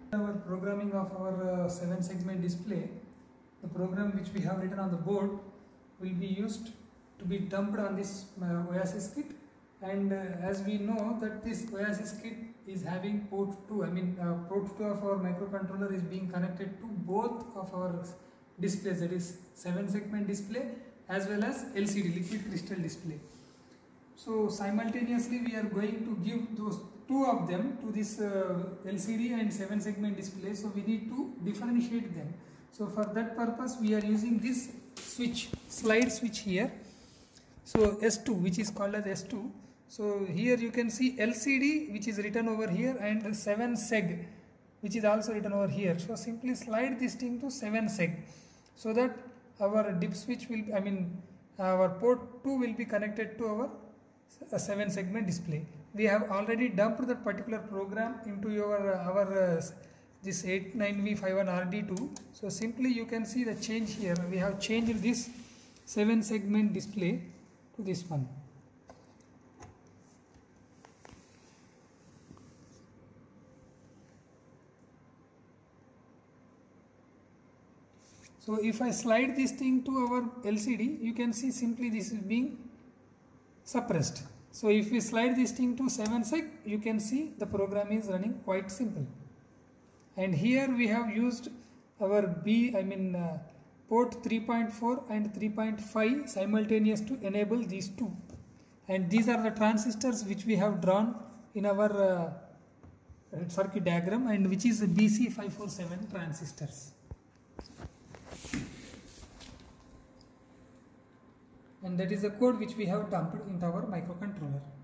Our programming of our 7-segment display, the program which we have written on the board will be used to be dumped on this OASIS kit. And as we know that this OASIS kit is having port 2, port 2 of our microcontroller is being connected to both of our displays, that is 7-segment display as well as LCD, liquid crystal display. So simultaneously we are going to give those two of them to this LCD and 7-segment display, so we need to differentiate them. So for that purpose we are using this switch, slide switch here. So S2, which is called as S2. So here you can see LCD, which is written over here, and 7-seg, which is also written over here. So simply slide this thing to 7-seg, so that our dip switch will, our port 2 will be connected to our 7-segment display. We have already dumped that particular program into this 89V51RD2. So simply you can see the change here. We have changed this 7-segment display to this one. So if I slide this thing to our LCD, you can see simply this is being suppressed. So if we slide this thing to 7-seg, you can see the program is running quite simple. And here we have used our port 3.4 and 3.5 simultaneous to enable these two. And these are the transistors which we have drawn in our circuit diagram, and which is BC547 transistors. And that is the code which we have dumped into our microcontroller.